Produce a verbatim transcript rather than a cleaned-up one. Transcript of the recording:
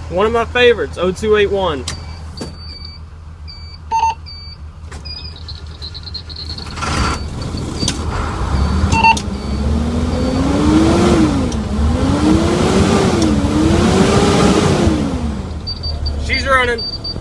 One of my favorites, oh two eight one. She's running.